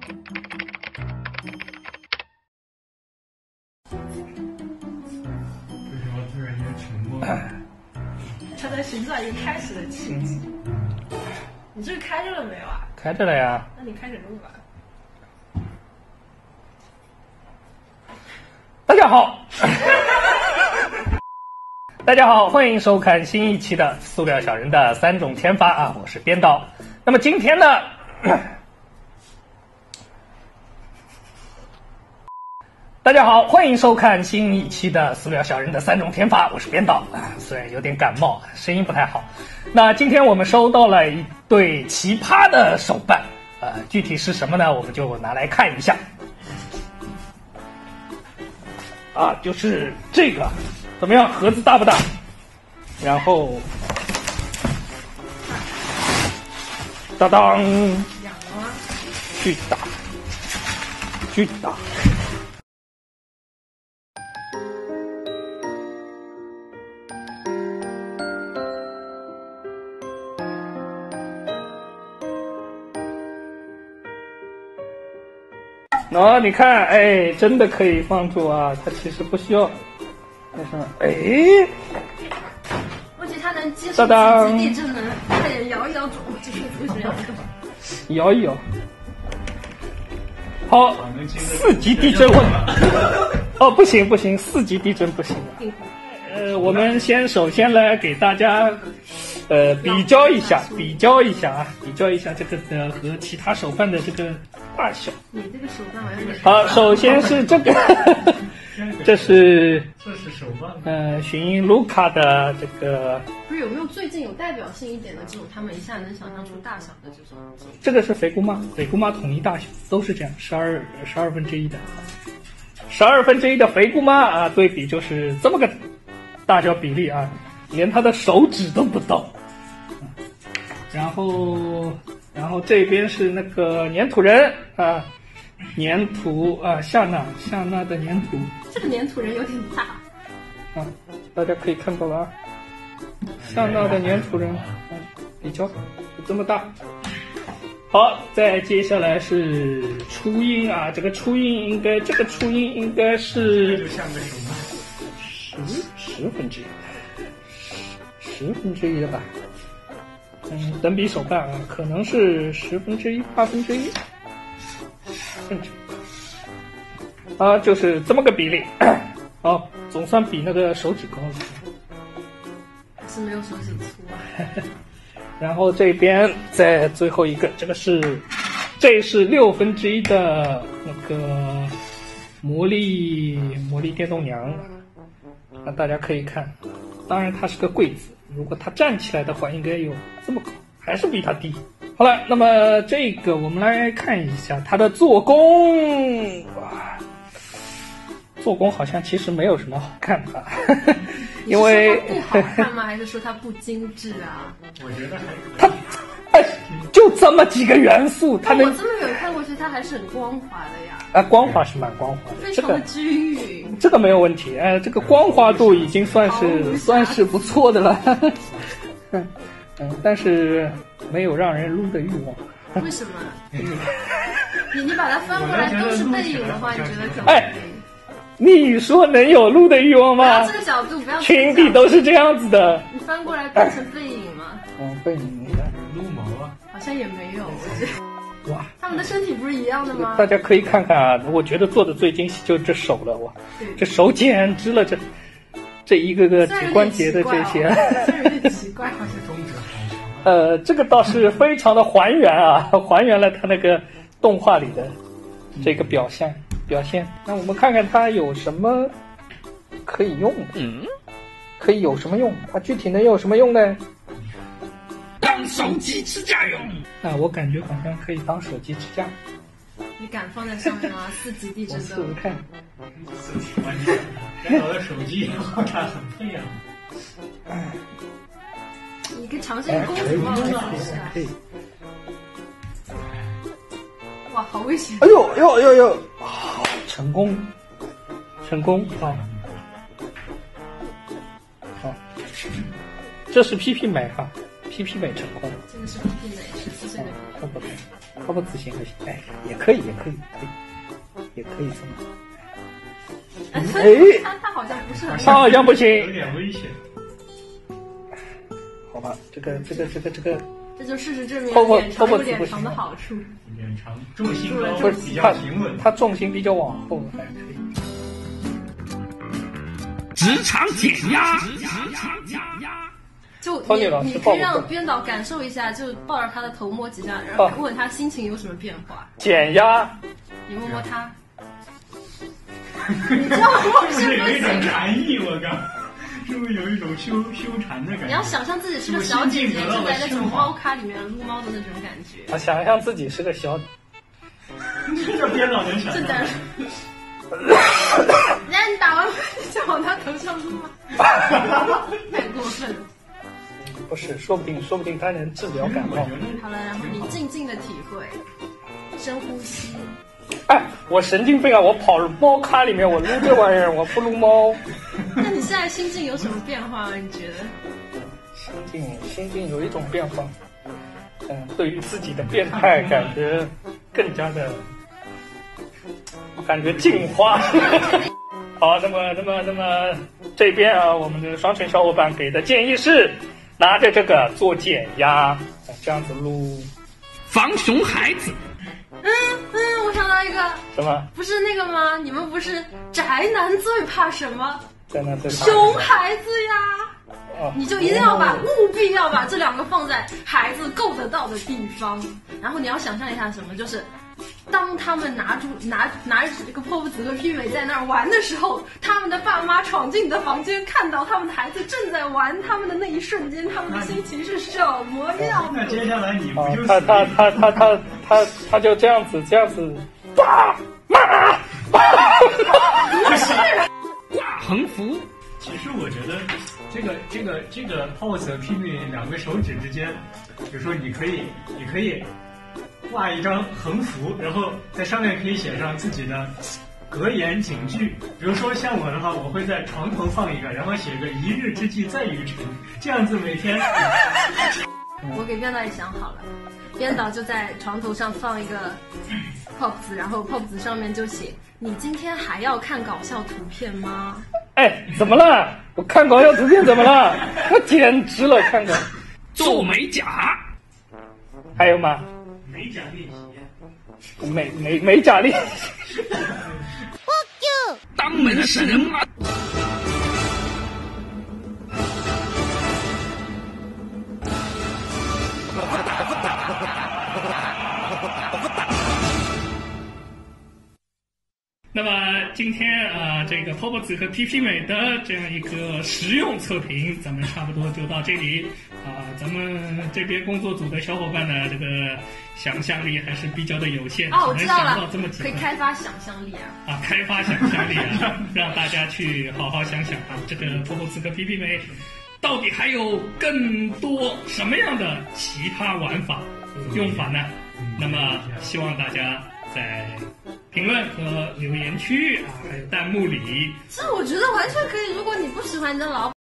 突然间沉默？ 他在寻找一个开始的契机。你这个开着了没有啊？ 开着了呀。 那你开始录吧。 大家好，大家好，欢迎收看新一期的《塑料小人的三种天罚》啊，我是编导。那么今天呢，大家好，欢迎收看新一期的《塑料小人的三种天罚》，我是编导啊，虽然有点感冒，声音不太好。那今天我们收到了一对奇葩的手办，具体是什么呢？我们就拿来看一下。啊，就是这个，怎么样？盒子大不大？然后，当当，巨大，巨大。你看，哎，真的可以放住啊！它其实不需要，但是，哎， 我觉得它能接受几级地震呢，快点摇一摇左，这是为什么要这个？ 摇一摇。好，4级地震哦，不行不行，4级地震不行。我们首先来给大家，比较一下这个和其他手办的这个大小。 你这个手办好像有点…… 好，首先是这个，这是手办。 寻音卢卡的这个。 不是有没有最近有代表性一点的这种，他们一下能想象出大小的这种？ 这个是肥姑妈统一大小都是这样，12分之一的，12分之一的肥姑妈啊，对比就是这么个大小比例啊，连她的手指都不到。然后这边是那个粘土人啊，粘土啊，夏娜的粘土。 这个粘土人有点大啊，大家可以看到了啊，夏娜的粘土人，比较就这么大。好，再接下来是初音啊，这个初音应该是就像个手办 10分之一的吧。等比手办啊，可能是1/10、1/8，甚至啊，就是这么个比例。哦，总算比那个手指高了， 还是没有手指粗啊。 然后这边在最后一个，这是6分之一的那个魔力电动娘，那大家可以看，当然它是个柜子。如果它站起来的话，应该有这么高，还是比它低。好了，那么这个我们来看一下它的做工。哇，做工好像其实没有什么好看的，因为不好看吗？还是说它不精致啊？ 我觉得还可以。 它就这么几个元素，它能。 我这么远看过去，它还是很光滑的呀。 啊，光滑是蛮光滑的， 非常的均匀。 这个没有问题，这个光滑度已经算是不错的了。但是没有让人撸的欲望。 为什么？你把它翻过来都是背影的话，你觉得可能？ 哎，你说能有撸的欲望吗？ 这个角度不要。 群体都是这样子的。 你翻过来变成背影吗？ 背影撸毛啊？ 好像也没有。 哇， 他们的身体不是一样的吗？ 大家可以看看啊，我觉得做的最精细就是这手了，哇，这手简直了，这一个个指关节的这些， 有点奇怪，好像中指好长。 这个倒是非常的还原啊，还原了它那个动画里的这个表现。那我们看看它有什么可以用的，可以有什么用？它具体能有什么用呢？当手机支架用。我感觉好像可以当手机支架。 你敢放在上面吗？4级地震的。 我试试看。 跟我的手机和它很配啊。 你跟尝试一个公主抱的方式啊。哇，好危险！ 哎呦，好，成功，好，这是 PP 美哈。 PP 美成功。 这个是 PP 美14岁的 PP。 泡泡子行不行？哎，也可以这么。 他好像不是很。 他好像不行。 有点危险。 好吧，这个。 这就事实证明泡泡有脸长的好处。 脸长，重心高， 不是比较平稳。 他重心比较往后，还可以。 职场减压。 就你可以让编导感受一下，就抱着他的头摸几下，然后问他心情有什么变化。 减压。 你摸摸他。你知道我是不是有一种禅意？我靠！是不是有一种修禅的感觉？ 你要想象自己是个小姐姐，正在那种猫咖里面撸猫的那种感觉。 想象自己是个小， 这编导能想象。 人家你打完就往他头上撸吗？太过分了。 不是，说不定他能治疗感冒。 好了，然后你静静的体会，深呼吸。 哎，我神经病啊！我跑猫咖里面，我撸这玩意儿，我不撸猫。 那你现在心境有什么变化？你觉得？ 心境有一种变化。对于自己的变态感觉更加的，感觉进化。好，那么这边啊，我们的双拳小伙伴给的建议是，拿着这个做减压，这样子撸， 防熊孩子。 我想到一个。 什么？ 不是那个吗？你们不是宅男最怕什么？ 宅男最怕熊孩子呀！你就一定要务必要把这两个放在孩子够得到的地方。然后你要想象一下什么，就是当他们拿着这个泡泡子和屁美在那儿玩的时候，他们的爸妈闯进你的房间，看到他们的孩子正在玩他们的那一瞬间，他们的心情是什么样的？ 那接下来你不就他就这样子，爸妈， 不是挂横幅。 其实我觉得这个 pose 和 PP 两个手指之间，比如说你可以画一张横幅，然后在上面可以写上自己的格言警句。比如说像我的话，我会在床头放一个，然后写个一日之计在于晨，这样子每天。 我给编导也想好了，编导就在床头上放一个 pop 子，然后 pop 子上面就写：你今天还要看搞笑图片吗？ 哎，怎么了？我看搞笑图片怎么了？我简直了，看个做美甲。 还有吗？ 美甲练习。 美甲练习。 当门是人吗？ 那么今天这个泡泡子和 PP 美的这样一个实用测评，咱们差不多就到这里咱们这边工作组的小伙伴呢，这个想象力还是比较的有限， 我知道了， 这么几可以开发想象力开发想象力让大家去好好想想这个泡泡子和 PP 美到底还有更多什么样的其他玩法用法呢？那么希望大家在评论和留言区还有弹幕里， 这我觉得完全可以。如果你不喜欢你的老